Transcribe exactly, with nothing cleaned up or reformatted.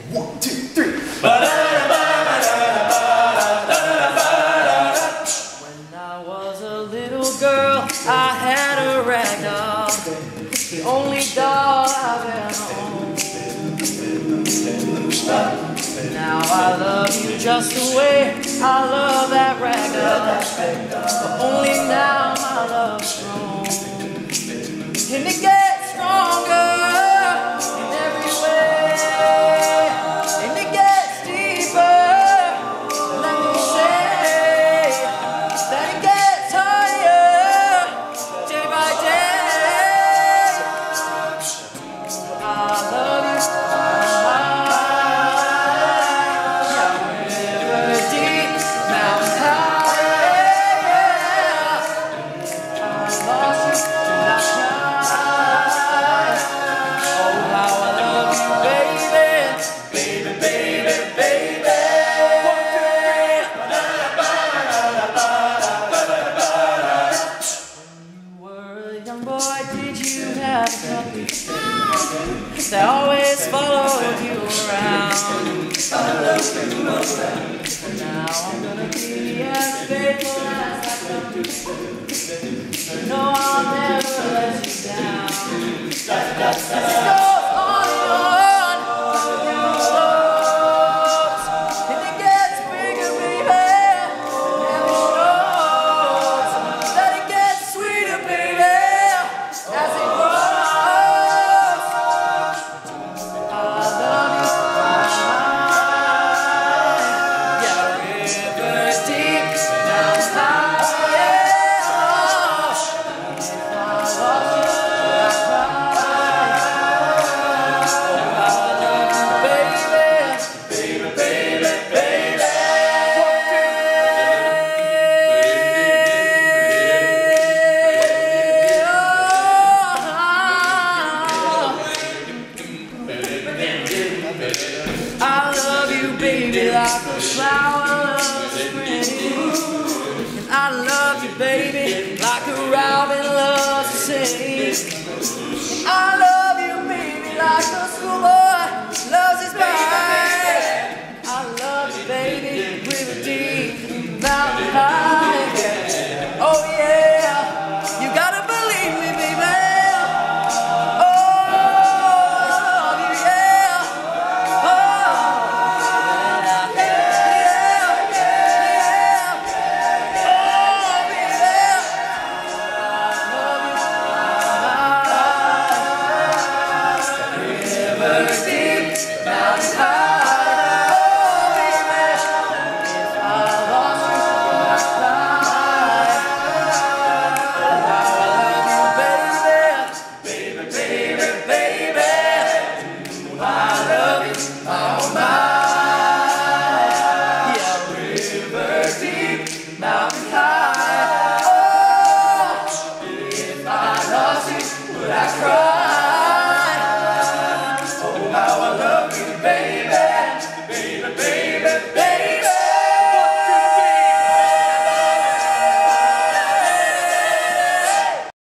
One, two, three. When I was a little girl, I had a rag doll, the only doll I've ever owned. Now I love you just the way I love that rag doll, but only now my love's grown. And it gets stronger in every way, and it gets deeper. Let me say that it gets higher day by day. I love you. River deep, mountain high. I lost you till I cried. Did you have a puppy that always followed you around? Now I'm gonna be as faithful as I can. I know I'll never let you down.